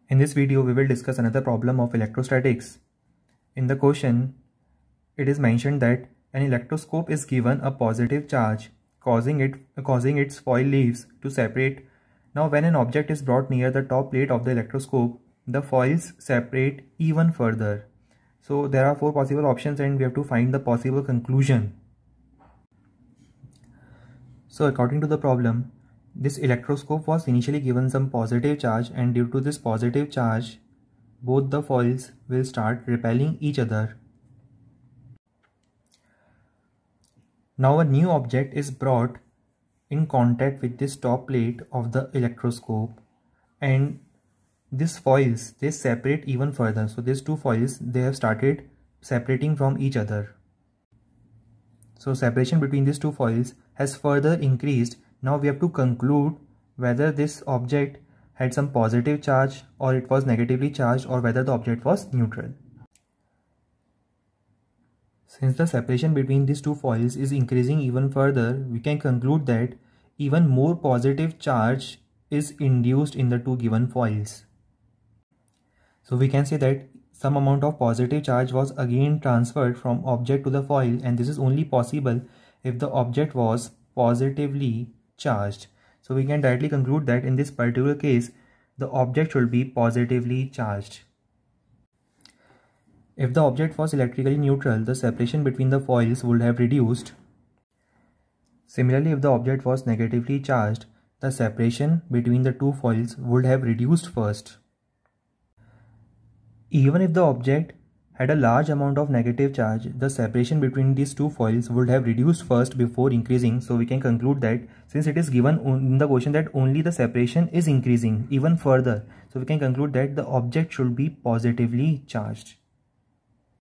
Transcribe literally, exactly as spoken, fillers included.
In this video, we will discuss another problem of electrostatics. In the question, it is mentioned that an electroscope is given a positive charge, causing it causing its foil leaves to separate. Now, when an object is brought near the top plate of the electroscope, the foils separate even further. So there are four possible options and we have to find the possible conclusion. So according to the problem, this electroscope was initially given some positive charge, and due to this positive charge, both the foils will start repelling each other. Now a new object is brought in contact with this top plate of the electroscope, and these foils, they separate even further. So these two foils, they have started separating from each other. So separation between these two foils has further increased. Now we have to conclude whether this object had some positive charge or it was negatively charged, or whether the object was neutral. Since the separation between these two foils is increasing even further, we can conclude that even more positive charge is induced in the two given foils. So we can say that some amount of positive charge was again transferred from object to the foil, and this is only possible if the object was positively charged. So we can directly conclude that in this particular case, the object should be positively charged. If the object was electrically neutral, the separation between the foils would have reduced. Similarly, if the object was negatively charged, the separation between the two foils would have reduced first. Even if the object had a large amount of negative charge, the separation between these two foils would have reduced first before increasing. So we can conclude that since it is given in the question that only the separation is increasing even further, so we can conclude that the object should be positively charged.